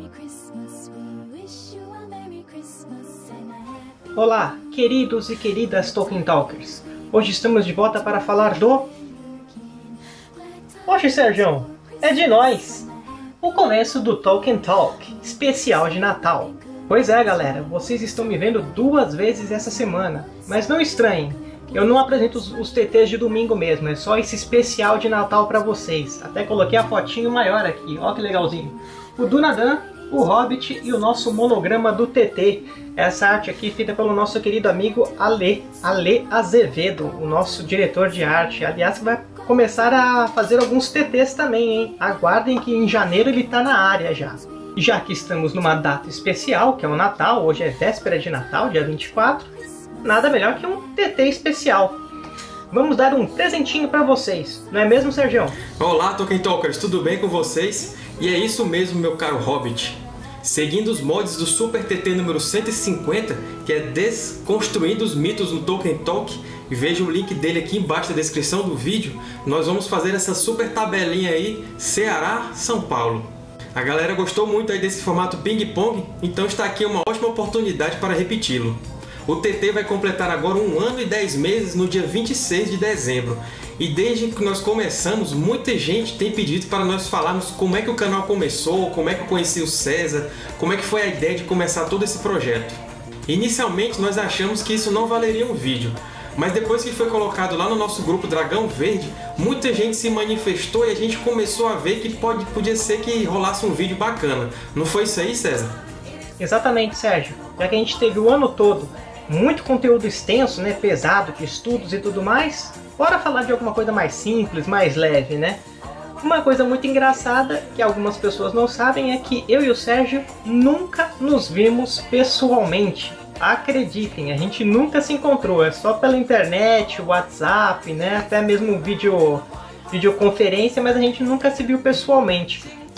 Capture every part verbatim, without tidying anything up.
Olá, queridos e queridas Tolkien Talkers! Hoje estamos de volta para falar do... Poxa, Sérgio, é de nós! O começo do Tolkien Talk, especial de Natal. Pois é, galera, vocês estão me vendo duas vezes essa semana, mas não estranhem, eu não apresento os, os T Tês de domingo mesmo, é só esse especial de Natal para vocês. Até coloquei a fotinho maior aqui, ó que legalzinho. O Dunadan, o Hobbit e o nosso monograma do T T. Essa arte aqui feita pelo nosso querido amigo Ale, Ale Azevedo, o nosso diretor de arte. Aliás, vai começar a fazer alguns T Tês também, hein? Aguardem que em janeiro ele está na área já. Já que estamos numa data especial, que é o Natal, hoje é véspera de Natal, dia vinte e quatro, nada melhor que um T T especial. Vamos dar um presentinho para vocês, não é mesmo, Sérgio? Olá, Tolkien Talkers, tudo bem com vocês? E é isso mesmo, meu caro Hobbit. Seguindo os mods do Super T T número cento e cinquenta, que é Desconstruindo os Mitos no Tolkien Talk, e veja o link dele aqui embaixo na descrição do vídeo, nós vamos fazer essa super tabelinha aí, Ceará, São Paulo. A galera gostou muito aí desse formato ping-pong, então está aqui uma ótima oportunidade para repeti-lo. O T T vai completar agora um ano e dez meses no dia vinte e seis de dezembro. E desde que nós começamos, muita gente tem pedido para nós falarmos como é que o canal começou, como é que eu conheci o César, como é que foi a ideia de começar todo esse projeto. Inicialmente nós achamos que isso não valeria um vídeo, mas depois que foi colocado lá no nosso grupo Dragão Verde, muita gente se manifestou e a gente começou a ver que pode, podia ser que rolasse um vídeo bacana. Não foi isso aí, César? Exatamente, Sérgio. Já que a gente teve o ano todo muito conteúdo extenso, né, pesado, de estudos e tudo mais, bora falar de alguma coisa mais simples, mais leve, né? Uma coisa muito engraçada, que algumas pessoas não sabem, é que eu e o Sérgio nunca nos vimos pessoalmente. Acreditem, a gente nunca se encontrou, é só pela internet, WhatsApp, né, até mesmo vídeo, videoconferência, mas a gente nunca se viu pessoalmente.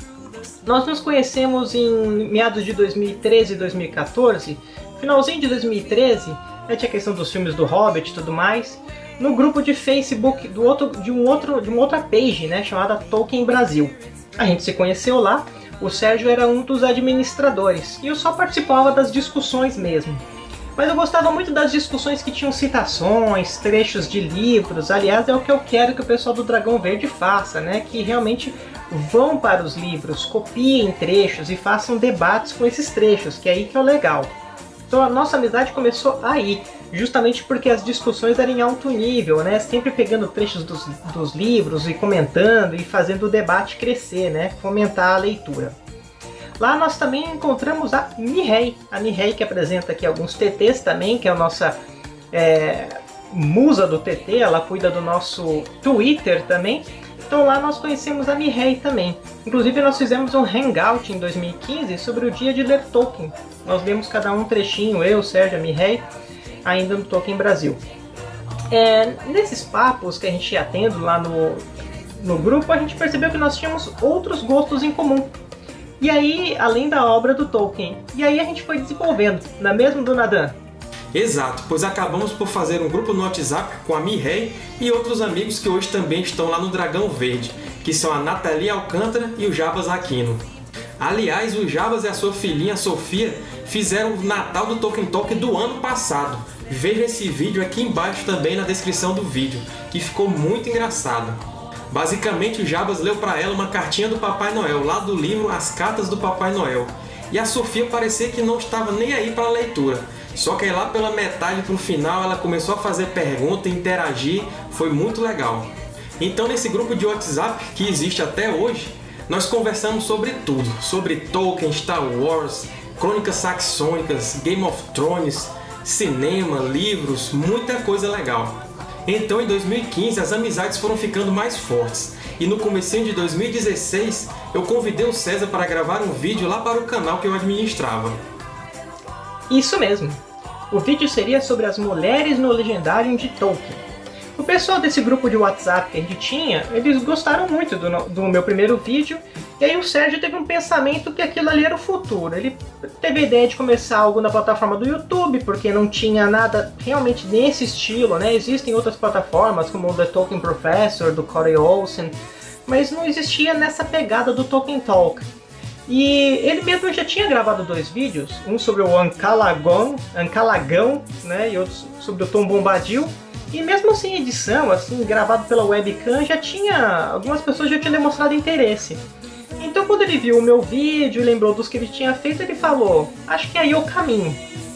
Nós nos conhecemos em meados de dois mil e treze e dois mil e quatorze, finalzinho de dois mil e treze, né, tinha a questão dos filmes do Hobbit e tudo mais, no grupo de Facebook do outro, de, um outro, de uma outra page, né, chamada Tolkien Brasil. A gente se conheceu lá, o Sérgio era um dos administradores, e eu só participava das discussões mesmo. Mas eu gostava muito das discussões que tinham citações, trechos de livros. Aliás, é o que eu quero que o pessoal do Dragão Verde faça, né? Que realmente vão para os livros, copiem trechos e façam debates com esses trechos, que é aí que é o legal. Então a nossa amizade começou aí, justamente porque as discussões eram em alto nível, né? Sempre pegando trechos dos, dos livros e comentando e fazendo o debate crescer, né? Fomentar a leitura. Lá nós também encontramos a Mirei, a Mirei que apresenta aqui alguns T Tês também, que é a nossa é, musa do T T, ela cuida do nosso Twitter também. Então lá nós conhecemos a Mirei também. Inclusive nós fizemos um hangout em dois mil e quinze sobre o dia de ler Tolkien. Nós lemos cada um trechinho, eu, Sérgio, a Mirei, ainda no Tolkien Brasil. É, nesses papos que a gente ia tendo lá no, no grupo, a gente percebeu que nós tínhamos outros gostos em comum. E aí, além da obra do Tolkien. E aí a gente foi desenvolvendo, não é mesmo, Dunadan? Exato, pois acabamos por fazer um grupo no WhatsApp com a Mirei e outros amigos que hoje também estão lá no Dragão Verde, que são a Nathalie Alcântara e o Jabas Aquino. Aliás, o Jabas e a sua filhinha Sofia fizeram o Natal do Tolkien Talk do ano passado. Veja esse vídeo aqui embaixo também na descrição do vídeo, que ficou muito engraçado. Basicamente, o Jabas leu para ela uma cartinha do Papai Noel, lá do livro As Cartas do Papai Noel. E a Sofia parecia que não estava nem aí para a leitura. Só que aí lá pela metade para o final ela começou a fazer pergunta, interagir, foi muito legal. Então nesse grupo de WhatsApp, que existe até hoje, nós conversamos sobre tudo. Sobre Tolkien, Star Wars, Crônicas Saxônicas, Game of Thrones, cinema, livros, muita coisa legal. Então em dois mil e quinze as amizades foram ficando mais fortes. E no comecinho de dois mil e dezesseis eu convidei o César para gravar um vídeo lá para o canal que eu administrava. Isso mesmo! O vídeo seria sobre as mulheres no Legendário de Tolkien. O pessoal desse grupo de WhatsApp que a gente tinha, eles gostaram muito do, do meu primeiro vídeo, e aí o Sérgio teve um pensamento que aquilo ali era o futuro. Ele teve a ideia de começar algo na plataforma do YouTube, porque não tinha nada realmente nesse estilo, né? Existem outras plataformas, como o The Tolkien Professor, do Corey Olsen, mas não existia nessa pegada do Tolkien Talk. E ele mesmo já tinha gravado dois vídeos, um sobre o Ancalagão, Ancalagão, né, e outro sobre o Tom Bombadil. E mesmo sem edição, assim, gravado pela webcam, já tinha, algumas pessoas já tinham demonstrado interesse. Então quando ele viu o meu vídeo e lembrou dos que ele tinha feito, ele falou, acho que aí é o caminho.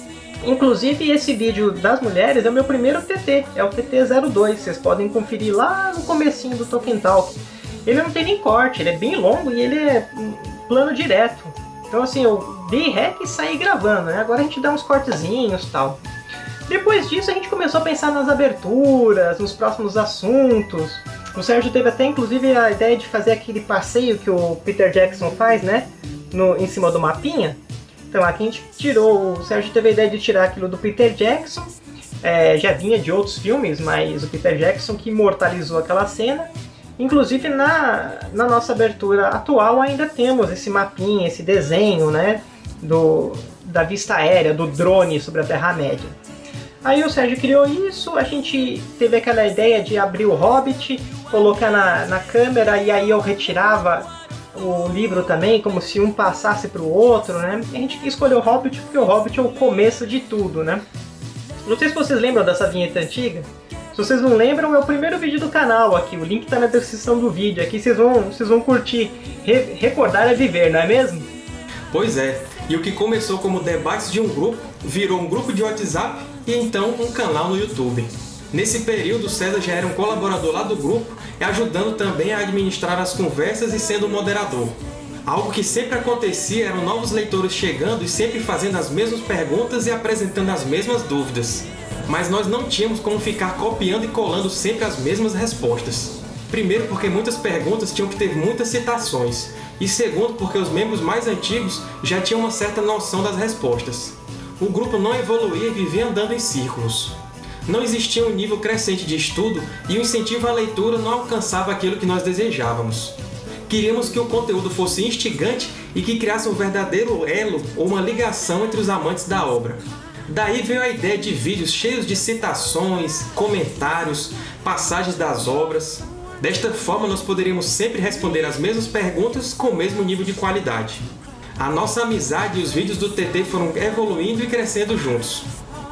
Inclusive esse vídeo das mulheres é o meu primeiro T T, é o T T zero dois, vocês podem conferir lá no comecinho do Tolkien Talk. Ele não tem nem corte, ele é bem longo e ele é plano direto. Então assim, eu dei rec e saí gravando, né? Agora a gente dá uns cortezinhos e tal. Depois disso a gente começou a pensar nas aberturas, nos próximos assuntos. O Sérgio teve até inclusive a ideia de fazer aquele passeio que o Peter Jackson faz, né? No, em cima do mapinha. Então aqui a gente tirou, o Sérgio teve a ideia de tirar aquilo do Peter Jackson. É, já vinha de outros filmes, mas o Peter Jackson que imortalizou aquela cena. Inclusive na, na nossa abertura atual ainda temos esse mapinha, esse desenho, né, do, da vista aérea, do drone sobre a Terra-média. Aí o Sérgio criou isso, a gente teve aquela ideia de abrir o Hobbit, colocar na, na câmera e aí eu retirava o livro também, como se um passasse para o outro, né? E a gente escolheu o Hobbit porque o Hobbit é o começo de tudo, né? Não sei se vocês lembram dessa vinheta antiga. Se vocês não lembram, é o primeiro vídeo do canal aqui, o link está na descrição do vídeo. Aqui vocês vão, vocês vão curtir, Re recordar é viver, não é mesmo? Pois é, e o que começou como debates de um grupo, virou um grupo de WhatsApp e então um canal no YouTube. Nesse período, César já era um colaborador lá do grupo, ajudando também a administrar as conversas e sendo moderador. Algo que sempre acontecia eram novos leitores chegando e sempre fazendo as mesmas perguntas e apresentando as mesmas dúvidas. Mas nós não tínhamos como ficar copiando e colando sempre as mesmas respostas. Primeiro porque muitas perguntas tinham que ter muitas citações, e segundo porque os membros mais antigos já tinham uma certa noção das respostas. O grupo não evoluía e vivia andando em círculos. Não existia um nível crescente de estudo e o incentivo à leitura não alcançava aquilo que nós desejávamos. Queríamos que o conteúdo fosse instigante e que criasse um verdadeiro elo ou uma ligação entre os amantes da obra. Daí veio a ideia de vídeos cheios de citações, comentários, passagens das obras. Desta forma, nós poderíamos sempre responder as mesmas perguntas com o mesmo nível de qualidade. A nossa amizade e os vídeos do T T foram evoluindo e crescendo juntos.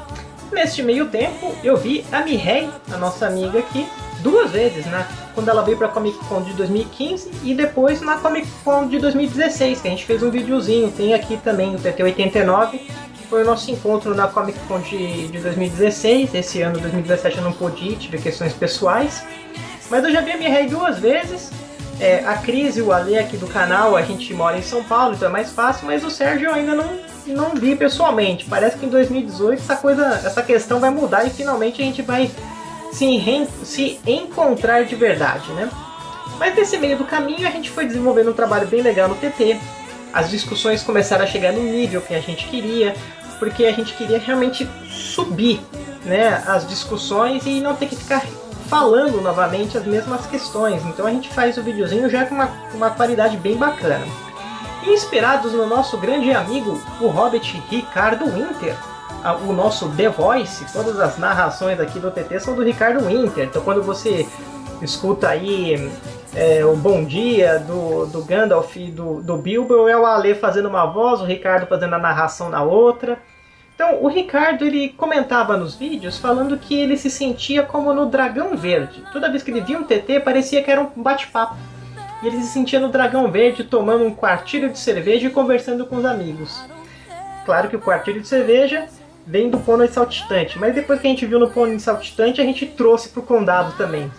Neste meio tempo, eu vi a Mirei, a nossa amiga aqui, duas vezes, né? Quando ela veio para a Comic Con de dois mil e quinze e depois na Comic Con de dois mil e dezesseis, que a gente fez um videozinho. Tem aqui também o T T oitenta e nove. Foi o nosso encontro na Comic Con de, de dois mil e dezesseis. Esse ano, dois mil e dezessete, eu não pude ir, tive questões pessoais. Mas eu já vi a Mirei duas vezes. É, a Cris e o Ale aqui do canal, a gente mora em São Paulo, então é mais fácil. Mas o Sérgio eu ainda não, não vi pessoalmente. Parece que em dois mil e dezoito essa, coisa, essa questão vai mudar e finalmente a gente vai se, re, se encontrar de verdade, né? Mas nesse meio do caminho a gente foi desenvolvendo um trabalho bem legal no T T. As discussões começaram a chegar no nível que a gente queria, porque a gente queria realmente subir, né, as discussões e não ter que ficar falando novamente as mesmas questões. Então a gente faz o videozinho já com uma, uma qualidade bem bacana. Inspirados no nosso grande amigo, o Hobbit Ricardo Winter, o nosso The Voice, todas as narrações aqui do T T são do Ricardo Winter. Então quando você escuta aí é, o Bom Dia do, do Gandalf e do, do Bilbo, é o Ale fazendo uma voz, o Ricardo fazendo a narração na outra. Então o Ricardo ele comentava nos vídeos falando que ele se sentia como no Dragão Verde. Toda vez que ele via um T T parecia que era um bate-papo. E ele se sentia no Dragão Verde tomando um quartilho de cerveja e conversando com os amigos. Claro que o quartilho de cerveja vem do Pônei Saltitante, mas depois que a gente viu no Pônei Saltitante a gente trouxe para o Condado também.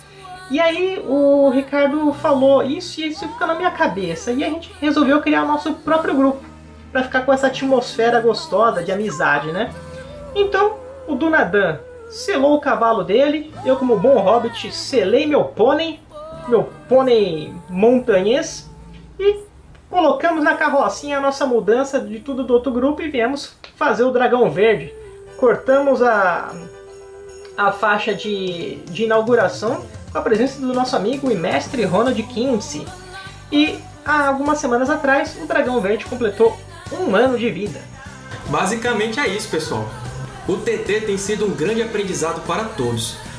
E aí o Ricardo falou isso e isso ficou na minha cabeça. E a gente resolveu criar o nosso próprio grupo, para ficar com essa atmosfera gostosa de amizade, né? Então o Dunadan selou o cavalo dele, eu como bom hobbit selei meu pônei, meu pônei montanhês, e colocamos na carrocinha a nossa mudança de tudo do outro grupo e viemos fazer o Dragão Verde. Cortamos a, a faixa de, de inauguração com a presença do nosso amigo e mestre Ronald Kinsey. E há algumas semanas atrás o Dragão Verde completou um ano de vida. Basicamente é isso, pessoal. O T T tem sido um grande aprendizado para todos,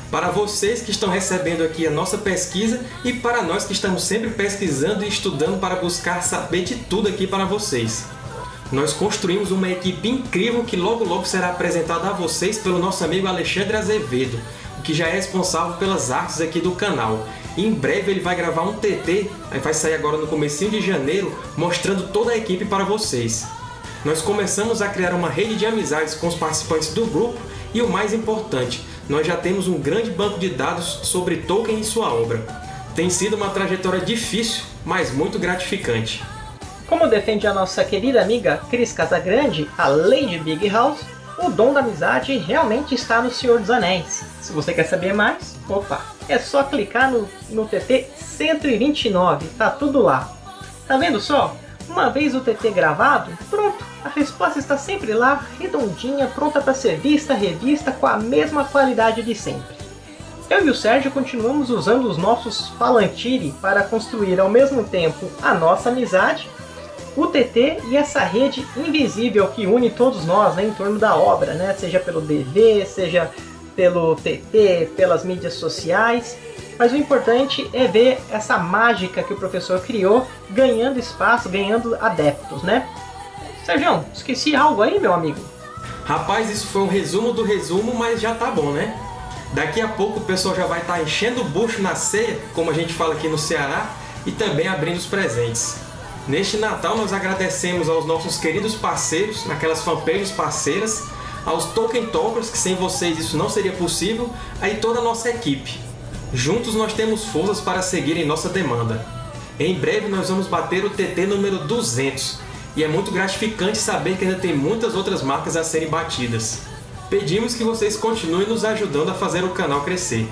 para vocês que estão recebendo aqui a nossa pesquisa e para nós que estamos sempre pesquisando e estudando para buscar saber de tudo aqui para vocês. Nós construímos uma equipe incrível que logo logo será apresentada a vocês pelo nosso amigo Alexandre Azevedo, que já é responsável pelas artes aqui do canal. E em breve ele vai gravar um T T, vai sair agora no comecinho de janeiro, mostrando toda a equipe para vocês. Nós começamos a criar uma rede de amizades com os participantes do grupo e o mais importante, nós já temos um grande banco de dados sobre Tolkien e sua obra. Tem sido uma trajetória difícil, mas muito gratificante. Como defende a nossa querida amiga Cris Casagrande, a Lady Big House, o dom da amizade realmente está no Senhor dos Anéis. Se você quer saber mais, opa, é só clicar no, no T T cento e vinte e nove, tá tudo lá. Tá vendo só? Uma vez o T T gravado, pronto, a resposta está sempre lá, redondinha, pronta para ser vista, revista, com a mesma qualidade de sempre. Eu e o Sérgio continuamos usando os nossos Falantiri para construir ao mesmo tempo a nossa amizade, o T T e essa rede invisível que une todos nós, né, em torno da obra, né, seja pelo D V, seja pelo T T, pelas mídias sociais. Mas o importante é ver essa mágica que o professor criou ganhando espaço, ganhando adeptos, né? Sérgio, esqueci algo aí, meu amigo? Rapaz, isso foi um resumo do resumo, mas já tá bom, né? Daqui a pouco o pessoal já vai estar enchendo o bucho na ceia, como a gente fala aqui no Ceará, e também abrindo os presentes. Neste Natal nós agradecemos aos nossos queridos parceiros, naquelas fanpages parceiras, aos Tolkien Talkers, que sem vocês isso não seria possível, aí toda a nossa equipe. Juntos nós temos forças para seguir em nossa demanda. Em breve nós vamos bater o T T número duzentos, e é muito gratificante saber que ainda tem muitas outras marcas a serem batidas. Pedimos que vocês continuem nos ajudando a fazer o canal crescer.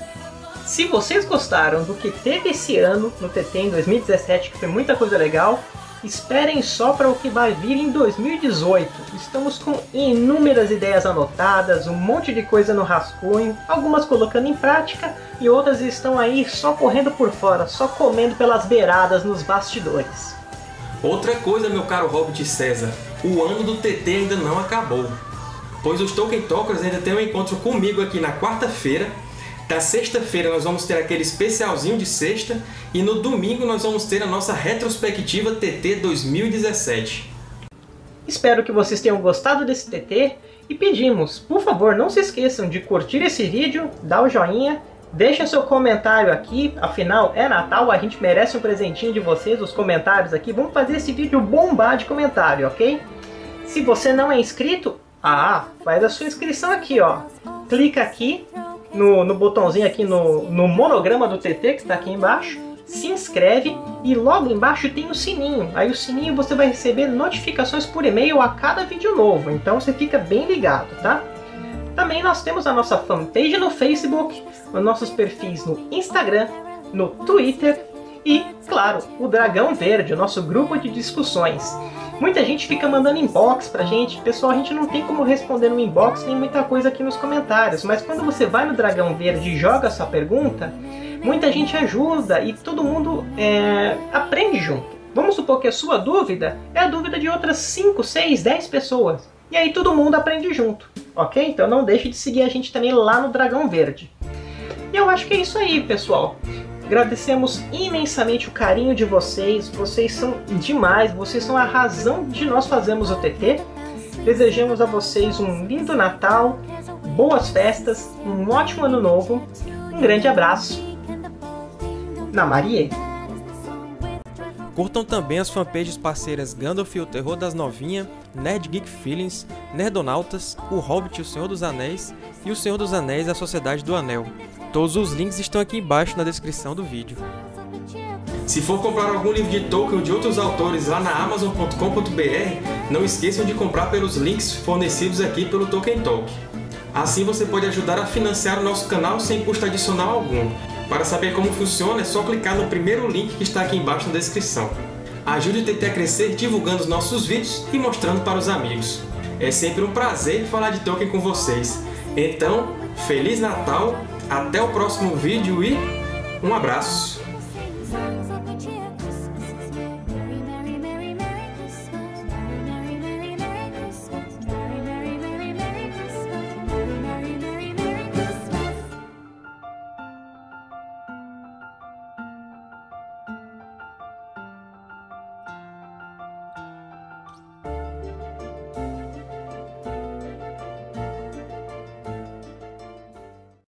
Se vocês gostaram do que teve esse ano no T T em dois mil e dezessete, que foi muita coisa legal, esperem só para o que vai vir em dois mil e dezoito. Estamos com inúmeras ideias anotadas, um monte de coisa no rascunho, algumas colocando em prática e outras estão aí só correndo por fora, só comendo pelas beiradas nos bastidores. Outra coisa, meu caro Hobbit César, o ano do T T ainda não acabou, pois os Tolkien Talkers ainda tem um encontro comigo aqui na quarta-feira. Da sexta-feira nós vamos ter aquele especialzinho de sexta e no domingo nós vamos ter a nossa retrospectiva T T dois mil e dezessete. Espero que vocês tenham gostado desse T T e pedimos, por favor, não se esqueçam de curtir esse vídeo, dar o joinha, deixa seu comentário aqui, afinal é Natal, a gente merece um presentinho de vocês, os comentários aqui, vamos fazer esse vídeo bombar de comentário, ok? Se você não é inscrito, ah, faz a sua inscrição aqui, ó, clica aqui, No, no botãozinho aqui no, no monograma do T T que está aqui embaixo, se inscreve e logo embaixo tem o sininho. Aí o sininho você vai receber notificações por e-mail a cada vídeo novo, então você fica bem ligado, tá? Também nós temos a nossa fanpage no Facebook, os nossos perfis no Instagram, no Twitter e, claro, o Dragão Verde, o nosso grupo de discussões. Muita gente fica mandando inbox pra gente. Pessoal, a gente não tem como responder no inbox nem muita coisa aqui nos comentários. Mas quando você vai no Dragão Verde e joga a sua pergunta, muita gente ajuda e todo mundo é, aprende junto. Vamos supor que a sua dúvida é a dúvida de outras cinco, seis, dez pessoas. E aí todo mundo aprende junto, ok? Então não deixe de seguir a gente também lá no Dragão Verde. E eu acho que é isso aí, pessoal. Agradecemos imensamente o carinho de vocês, vocês são demais, vocês são a razão de nós fazermos o T T. Desejamos a vocês um lindo Natal, boas festas, um ótimo ano novo, um grande abraço. Na Maria. Curtam também as fanpages parceiras Gandalf e o Terror das Novinhas, Nerd Geek Feelings, Nerdonautas, O Hobbit e o Senhor dos Anéis e o Senhor dos Anéis e a Sociedade do Anel. Todos os links estão aqui embaixo na descrição do vídeo. Se for comprar algum livro de Tolkien ou de outros autores lá na amazon ponto com ponto b r, não esqueçam de comprar pelos links fornecidos aqui pelo Tolkien Talk. Assim você pode ajudar a financiar o nosso canal sem custo adicional algum. Para saber como funciona, é só clicar no primeiro link que está aqui embaixo na descrição. Ajude o T T a crescer divulgando os nossos vídeos e mostrando para os amigos. É sempre um prazer falar de Tolkien com vocês. Então, Feliz Natal, até o próximo vídeo e um abraço!